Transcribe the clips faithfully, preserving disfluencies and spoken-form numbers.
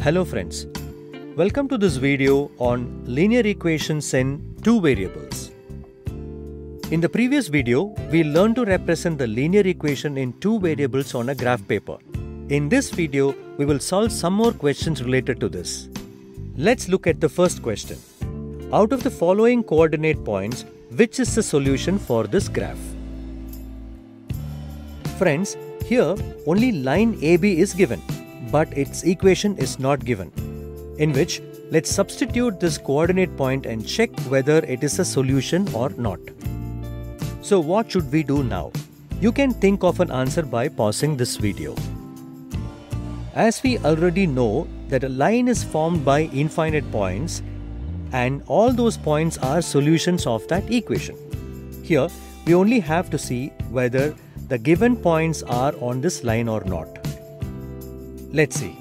Hello friends, welcome to this video on linear equations in two variables. In the previous video, we learned to represent the linear equation in two variables on a graph paper. In this video, we will solve some more questions related to this. Let's look at the first question. Out of the following coordinate points, which is the solution for this graph? Friends, here only line A B is given, but its equation is not given. In which, let's substitute this coordinate point and check whether it is a solution or not. So what should we do now? You can think of an answer by pausing this video. As we already know that a line is formed by infinite points and all those points are solutions of that equation. Here, we only have to see whether the given points are on this line or not. Let's see.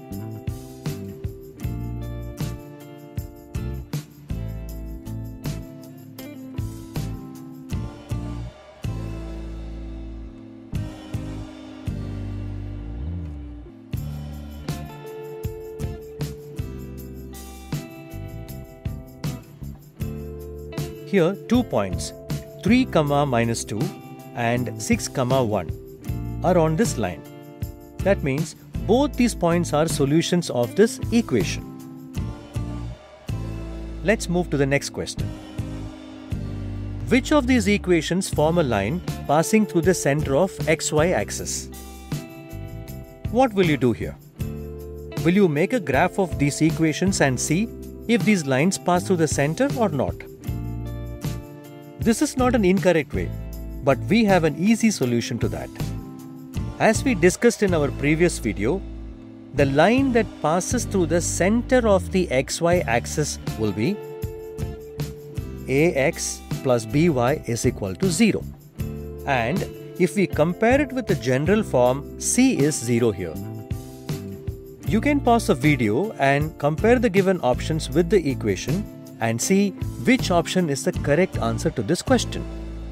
Here two points, three comma minus two and six comma one are on this line. That means both these points are solutions of this equation. Let's move to the next question. Which of these equations form a line passing through the center of xy axis? What will you do here? Will you make a graph of these equations and see if these lines pass through the center or not? This is not an incorrect way, but we have an easy solution to that. As we discussed in our previous video, the line that passes through the center of the xy axis will be ax plus by is equal to zero. And if we compare it with the general form, c is zero here. You can pause the video and compare the given options with the equation and see which option is the correct answer to this question.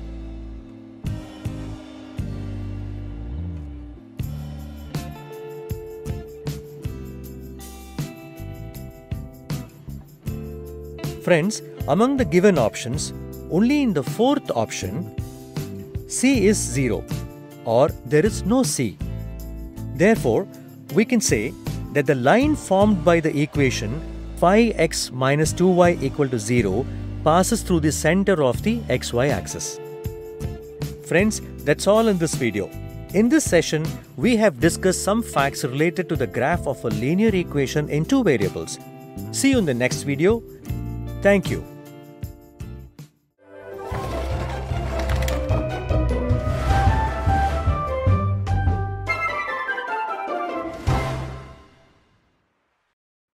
Friends, among the given options, only in the fourth option, c is zero or there is no c. Therefore, we can say that the line formed by the equation five x minus two y equal to zero passes through the center of the xy axis. Friends, that's all in this video. In this session, we have discussed some facts related to the graph of a linear equation in two variables. See you in the next video. Thank you.